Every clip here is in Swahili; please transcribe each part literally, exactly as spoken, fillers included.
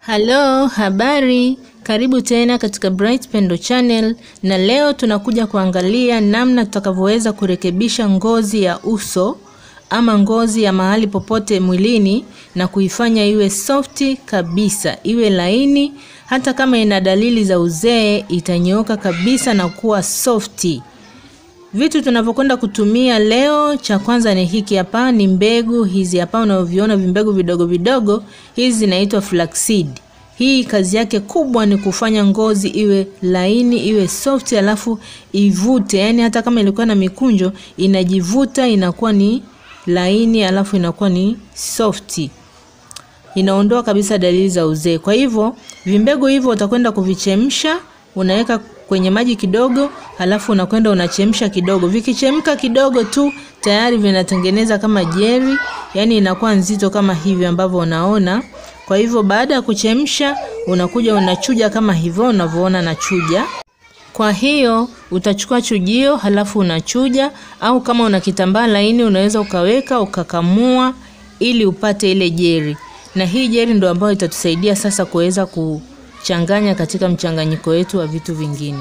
Hello, habari. Karibu tena katika Bright Pendo Channel, na leo tunakuja kuangalia namna tutakavyoweza kurekebisha ngozi ya uso ama ngozi ya mahali popote mwilini na kuifanya iwe softi kabisa, iwe laini. Hata kama ina dalili za uzee itanyooka kabisa na kuwa softi. Vitu tunavyokwenda kutumia leo, cha kwanza ni hiki hapa, ni mbegu hizi hapa unavyoviona vimbegu vidogo vidogo. Hizi zinaitwa flaxseed. Hii kazi yake kubwa ni kufanya ngozi iwe laini, iwe soft, alafu ivute. Yani hata kama ilikuwa na mikunjo inajivuta, inakuwa ni laini, alafu inakuwa ni soft. Inaondoa kabisa dalili za uzee. Kwa hivyo vimbegu hivyo utakwenda kuvichemsha, unaweka kwenye maji kidogo, halafu unakwenda unachemsha kidogo. Vikichemka kidogo tu tayari vinatengeneza kama jeli, yani inakuwa nzito kama hivi ambavyo unaona. Kwa hivyo baada ya kuchemsha unakuja unachuja kama hivyo unavyoona nachuja. Kwa hiyo utachukua chujio halafu unachuja, au kama una kitambaa laini unaweza ukaweka ukakamua ili upate ile jeli. Na hii jeli ndio ambayo itatusaidia sasa kuweza ku changanya katika mchanganyiko wetu wa vitu vingine.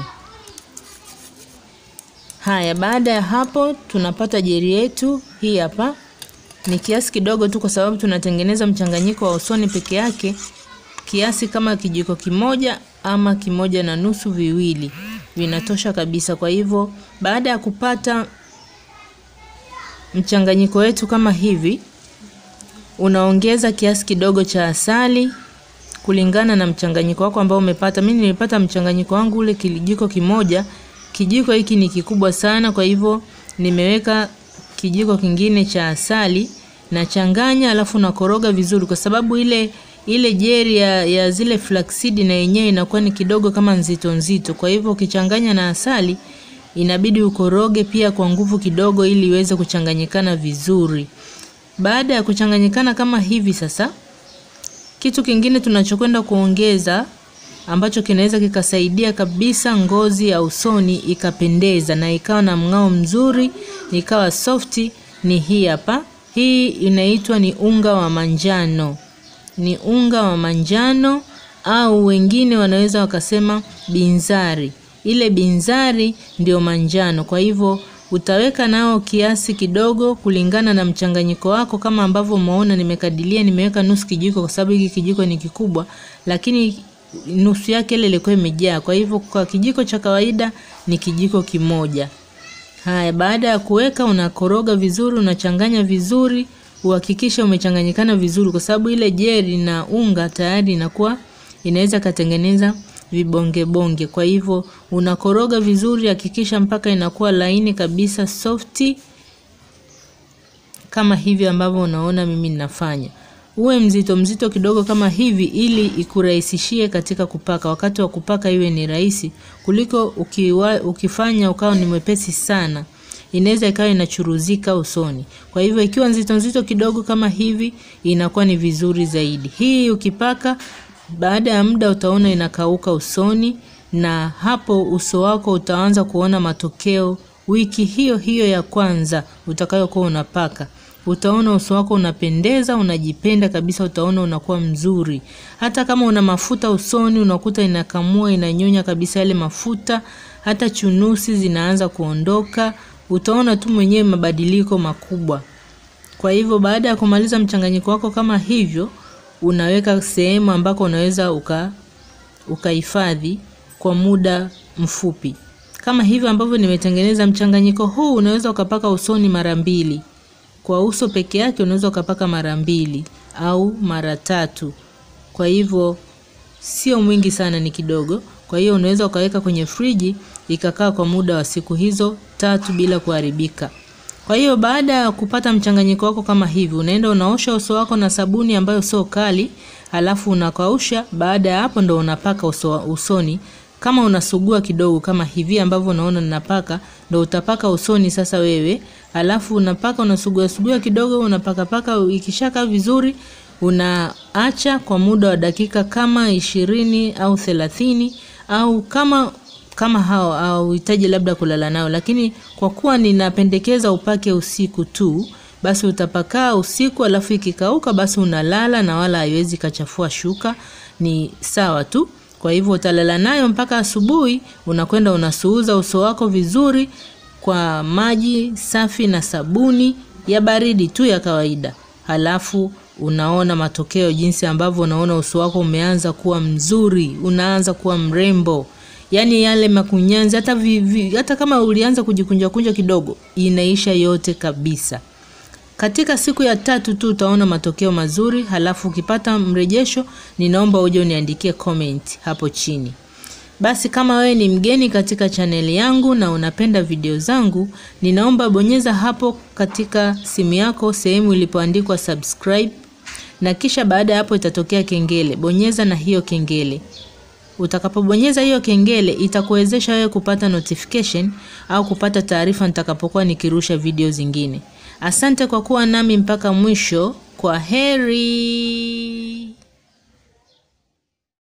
Haya, baada ya hapo tunapata jeli yetu hii hapa. Ni kiasi kidogo tu kwa sababu tunatengeneza mchanganyiko wa usoni peke yake. Kiasi kama kijiko kimoja ama kimoja na nusu, viwili vinatosha kabisa. Kwa hivyo baada ya kupata mchanganyiko wetu kama hivi, unaongeza kiasi kidogo cha asali kulingana na mchanganyiko wako ambao umepata. Mimi nilipata mchanganyiko wangu ule kijiko kimoja. Kijiko hiki ni kikubwa sana, kwa hivyo nimeweka kijiko kingine cha asali na changanya, alafu nakoroga vizuri kwa sababu ile ile jeli ya, ya zile flaxseed na yenyewe inakuwa ni kidogo kama nzito nzito. Kwa hivyo ukichanganya na asali inabidi ukoroge pia kwa nguvu kidogo ili iweze kuchanganyikana vizuri. Baada ya kuchanganyikana kama hivi sasa, kitu kingine tunachokwenda kuongeza ambacho kinaweza kikasaidia kabisa ngozi ya usoni ikapendeza na ikawa na mng'ao mzuri, ikawa softi, ni hii hapa. Hii inaitwa ni unga wa manjano. Ni unga wa manjano, au wengine wanaweza wakasema binzari. Ile binzari ndio manjano. Kwa hivyo utaweka nao kiasi kidogo kulingana na mchanganyiko wako, kama ambavyo umeona nimekadilia, nimeweka nusu kijiko kwa sababu hiki kijiko ni kikubwa, lakini nusu yake ile ilikuwa imejaa. Kwa hivyo kwa kijiko cha kawaida ni kijiko kimoja. Haya, baada ya kuweka unakoroga vizuri, unachanganya vizuri, uhakikisha umechanganyikana vizuri kwa sababu ile jeli na unga tayari inakuwa inaweza katengeneza vibonge bonge. Kwa hivyo unakoroga vizuri, hakikisha mpaka inakuwa laini kabisa, softi kama hivi ambavyo unaona mimi ninafanya. Uwe mzito mzito kidogo kama hivi ili ikurahisishie katika kupaka. Wakati wa kupaka iwe ni rahisi kuliko ukiwa, ukifanya ukao ni mwepesi sana, inaweza ikawa inachuruzika usoni. Kwa hivyo ikiwa nzito nzito kidogo kama hivi inakuwa ni vizuri zaidi. Hii ukipaka baada ya muda utaona inakauka usoni, na hapo uso wako utaanza kuona matokeo wiki hiyo hiyo ya kwanza utakayokuwa unapaka. Utaona uso wako unapendeza, unajipenda kabisa, utaona unakuwa mzuri. Hata kama una mafuta usoni unakuta inakamua, inanyonya kabisa yale mafuta, hata chunusi zinaanza kuondoka. Utaona tu mwenyewe mabadiliko makubwa. Kwa hivyo baada ya kumaliza mchanganyiko wako kama hivyo, unaweka sehemu ambako unaweza uka ukahifadhi kwa muda mfupi. Kama hivyo ambavyo nimetengeneza mchanganyiko huu, unaweza ukapaka usoni mara mbili. Kwa uso peke yake unaweza ukapaka mara mbili au mara tatu. Kwa hivyo sio mwingi sana, ni kidogo. Kwa hiyo unaweza ukaweka kwenye friji ikakaa kwa muda wa siku hizo tatu bila kuharibika. Kwa hiyo baada ya kupata mchanganyiko wako kama hivi, unaenda unaosha uso wako na sabuni ambayo sio kali, halafu unakausha. Baada ya hapo ndo unapaka uso, usoni. Kama unasugua kidogo kama hivi ambavyo unaona ninapaka, ndo utapaka usoni sasa wewe. Halafu unapaka, unasugua sugua kidogo, unapaka paka. Ikishaka vizuri unaacha kwa muda wa dakika kama ishirini au thelathini, au kama kama hao au uhitaji labda kulala nao. Lakini kwa kuwa ninapendekeza upake usiku tu, basi utapaka usiku, alafu ikikauka basi unalala, na wala haiwezi kachafua shuka. ni sawa tu. Kwa hivyo utalala nayo mpaka asubuhi, unakwenda unasuuza uso wako vizuri kwa maji safi na sabuni ya baridi tu ya kawaida. Halafu unaona matokeo jinsi ambavyo unaona uso wako umeanza kuwa mzuri, unaanza kuwa mrembo. Yaani yale makunyanzi hata vi, vi, hata kama ulianza kujikunja kunja kidogo, inaisha yote kabisa. Katika siku ya tatu tu utaona matokeo mazuri. Halafu ukipata mrejesho, ninaomba uje uniandikie comment hapo chini. Basi kama wewe ni mgeni katika channel yangu na unapenda video zangu, ninaomba bonyeza hapo katika simu yako sehemu ilipoandikwa subscribe, na kisha baada ya hapo itatokea kengele. Bonyeza na hiyo kengele. Utakapobonyeza hiyo kengele itakuwezesha wewe kupata notification au kupata taarifa nitakapokuwa nikirusha video zingine. Asante kwa kuwa nami mpaka mwisho. Kwa heri.